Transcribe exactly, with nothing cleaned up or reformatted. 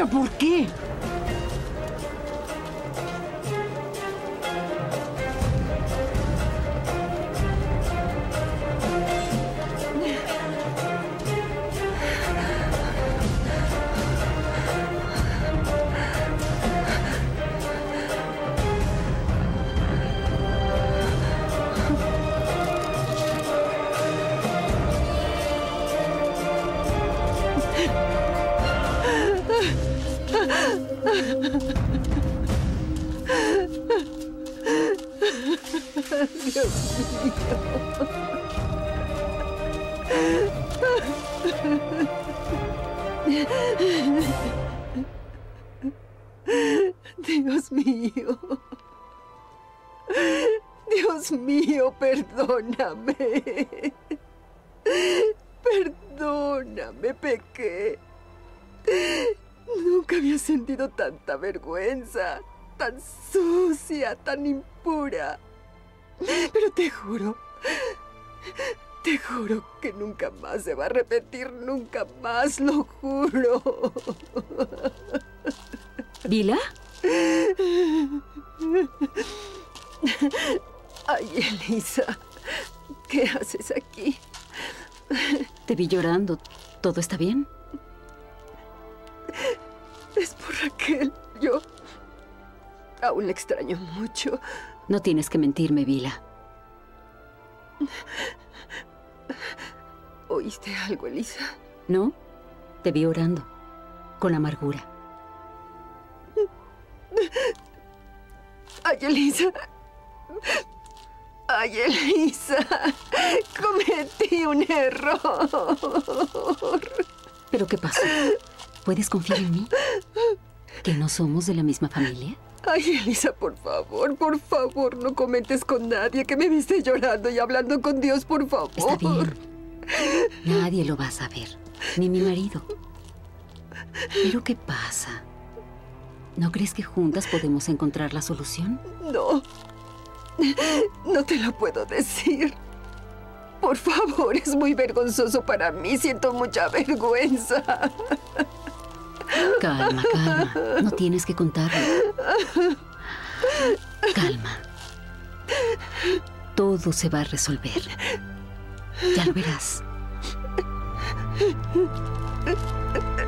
¿Pero por qué? Dios mío. Dios mío, perdóname. Perdóname, pequé. Nunca había sentido tanta vergüenza, tan sucia, tan impura. Pero te juro, te juro que nunca más se va a repetir, nunca más, lo juro. ¿Vila? Ay, Elisa, ¿qué haces aquí? Te vi llorando. ¿Todo está bien? Es por Raquel. Yo aún la extraño mucho. No tienes que mentirme, Vila. ¿Oíste algo, Elisa? No, te vi orando, con amargura. Ay, Elisa. Ay, Elisa. Cometí un error. ¿Pero qué pasó? ¿Puedes confiar en mí? ¿Que no somos de la misma familia? Ay, Elisa, por favor, por favor, no comentes con nadie que me viste llorando y hablando con Dios, por favor. Está bien. Nadie lo va a saber, ni mi marido. ¿Pero qué pasa? ¿No crees que juntas podemos encontrar la solución? No. No te lo puedo decir. Por favor, es muy vergonzoso para mí. Siento mucha vergüenza. Calma, calma. No tienes que contarlo. Calma. Todo se va a resolver. Ya lo verás.